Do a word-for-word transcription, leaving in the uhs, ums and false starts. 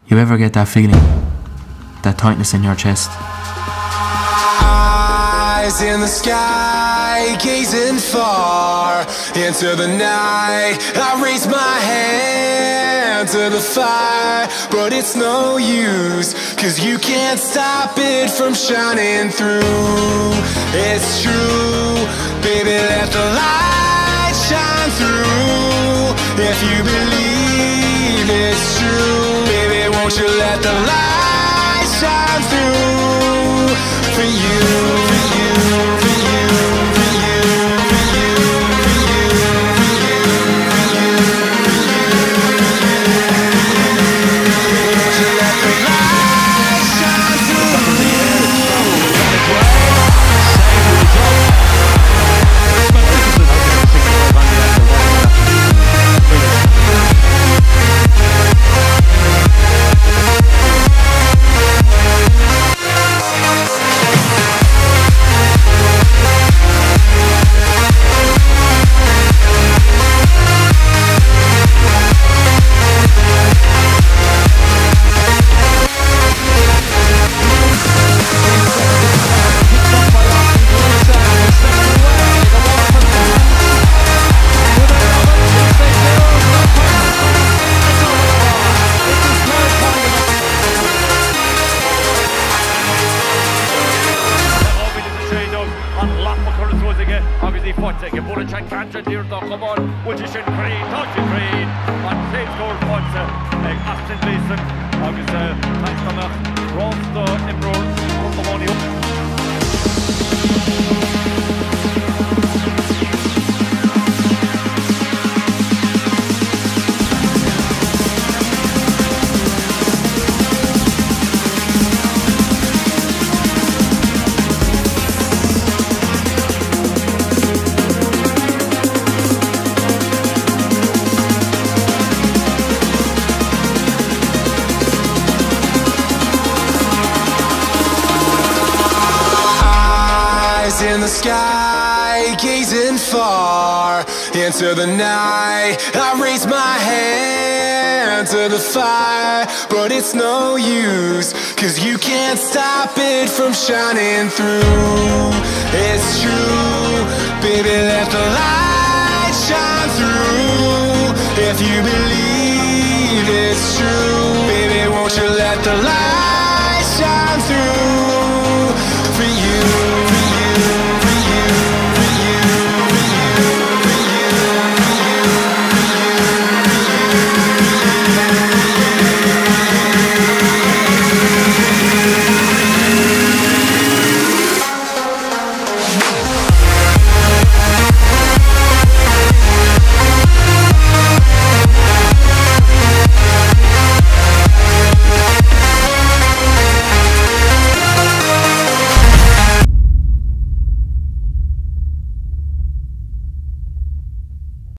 You ever get that feeling, that tightness in your chest? Eyes in the sky, gazing far into the night. I raise my hand to the fire, but it's no use, 'cause you can't stop it from shining through. It's true, baby, let the light shine through. If you believe it's true, baby, won't you let the light shine through for you, for you, for you, for you, for you, for you, for you, for you, won't you let the light shine through? Gleeson, agus thanks to Ross Imrods, in the sky, gazing far into the night. I raise my hand to the fire, but it's no use, 'cause you can't stop it from shining through. It's true, baby, let the light shine through. If you believe it's true,